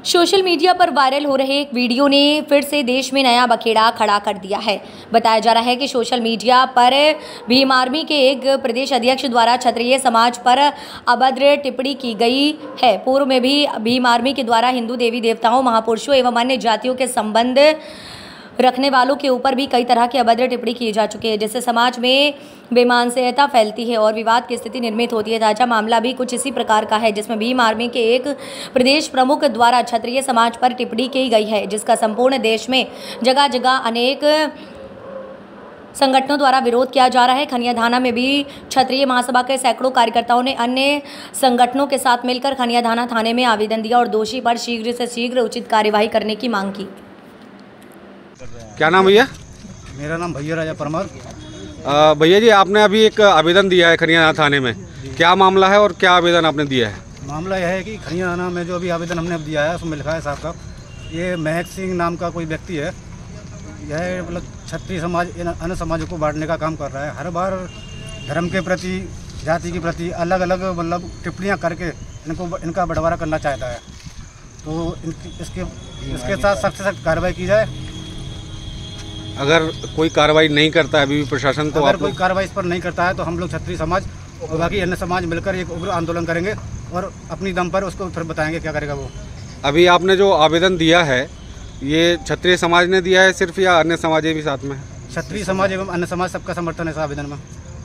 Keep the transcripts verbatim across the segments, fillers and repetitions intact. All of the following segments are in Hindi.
सोशल मीडिया पर वायरल हो रहे एक वीडियो ने फिर से देश में नया बखेड़ा खड़ा कर दिया है। बताया जा रहा है कि सोशल मीडिया पर भीम आर्मी के एक प्रदेश अध्यक्ष द्वारा क्षत्रिय समाज पर अभद्र टिप्पणी की गई है। पूर्व में भी भीम आर्मी के द्वारा हिंदू देवी देवताओं, महापुरुषों एवं अन्य जातियों के संबंध रखने वालों के ऊपर भी कई तरह की अभद्र टिप्पणी की जा चुकी है, जिससे समाज में बेमानसियता फैलती है और विवाद की स्थिति निर्मित होती है। ताजा मामला भी कुछ इसी प्रकार का है, जिसमें भीम आर्मी के एक प्रदेश प्रमुख द्वारा क्षत्रिय समाज पर टिप्पणी की गई है, जिसका संपूर्ण देश में जगह जगह अनेक संगठनों द्वारा विरोध किया जा रहा है। खनिया थाना में भी क्षत्रिय महासभा के सैकड़ों कार्यकर्ताओं ने अन्य संगठनों के साथ मिलकर खनिया थाना थाने में आवेदन दिया और दोषी पर शीघ्र से शीघ्र उचित कार्यवाही करने की मांग की। क्या नाम भैया? मेरा नाम भैया राजा परमार। भैया जी, आपने अभी एक आवेदन दिया है खनिया थाने में, क्या मामला है और क्या आवेदन आपने दिया है? मामला यह है कि खनिया थाना में जो अभी आवेदन हमने दिया है उसमें लिखा है साहब का, ये महक सिंह नाम का कोई व्यक्ति है, यह मतलब क्षत्रिय समाज अन्य समाजों को बांटने का काम कर रहा है। हर बार धर्म के प्रति, जाति के प्रति अलग अलग मतलब टिप्पणियाँ करके इनको इनका बंटवारा करना चाहता है। तो इसके इसके साथ सख्त से सख्त कार्रवाई की जाए। अगर कोई कार्रवाई नहीं करता है अभी भी प्रशासन, तो अगर आप कोई कार्रवाई इस पर नहीं करता है तो हम लोग क्षत्रिय समाज और बाकी अन्य समाज मिलकर एक उग्र आंदोलन करेंगे और अपनी दम पर उसको फिर बताएंगे क्या करेगा वो। अभी आपने जो आवेदन दिया है ये क्षत्रिय समाज ने दिया है सिर्फ, या अन्य समाज भी साथ में? क्षत्रिय समाज एवं अन्य समाज सबका समर्थन है इस आवेदन में।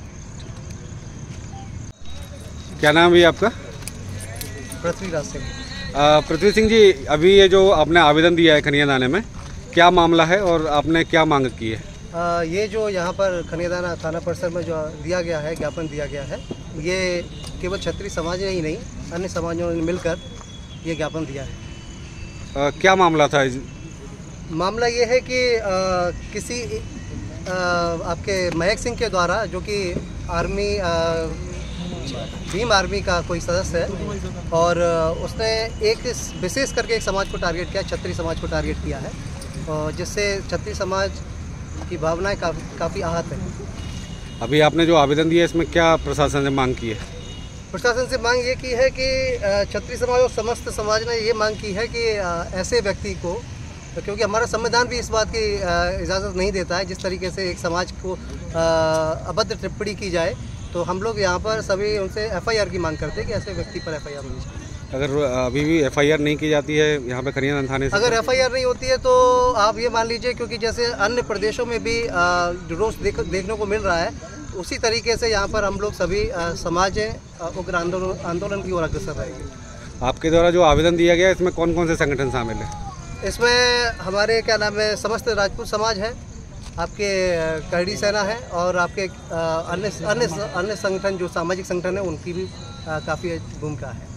क्या नाम है आपका? पृथ्वीराज सिंह। पृथ्वी सिंह जी, अभी ये जो आपने आवेदन दिया है खनिया थाने में, क्या मामला है और आपने क्या मांग की है? आ, ये जो यहाँ पर खनिया थाना थाना परिसर में जो दिया गया है, ज्ञापन दिया गया है, ये केवल क्षत्रिय समाज ने ही नहीं अन्य समाजों ने मिलकर ये ज्ञापन दिया है। आ, क्या मामला था? मामला ये है कि आ, किसी आ, आपके महक सिंह के द्वारा, जो कि आर्मी भीम आर्मी का कोई सदस्य है, और उसने एक विशेष करके एक समाज को टारगेट किया, क्षत्रिय समाज को टारगेट किया है, और जिससे क्षत्रिय समाज की भावनाएं काफ़ी काफ़ी आहत है। अभी आपने जो आवेदन दिया इसमें क्या प्रशासन से मांग की है? प्रशासन से मांग ये की है कि क्षत्रिय समाज और समस्त समाज ने ये मांग की है कि ऐसे व्यक्ति को, क्योंकि हमारा संविधान भी इस बात की इजाज़त नहीं देता है जिस तरीके से एक समाज को अभद्र टिप्पणी की जाए, तो हम लोग यहाँ पर सभी उनसे एफ आई आर की मांग करते हैं कि ऐसे व्यक्ति पर एफ आई आर होनी चाहिए। अगर अभी भी एफ आई आर नहीं की जाती है यहाँ पे खनिया थाने से, अगर एफ आई आर नहीं होती है तो आप ये मान लीजिए, क्योंकि जैसे अन्य प्रदेशों में भी रोष देख, देखने को मिल रहा है, उसी तरीके से यहाँ पर हम लोग सभी समाज उग्र आंदोलन आंदोलन की ओर अग्रसर रहेंगे। आपके द्वारा जो आवेदन दिया गया इसमें कौन कौन से संगठन शामिल है? इसमें हमारे क्या नाम है, समस्त राजपूत समाज है, आपके करड़ी सेना है, और आपके अन्य अन्य अन्य संगठन जो सामाजिक संगठन है उनकी भी काफ़ी भूमिका है।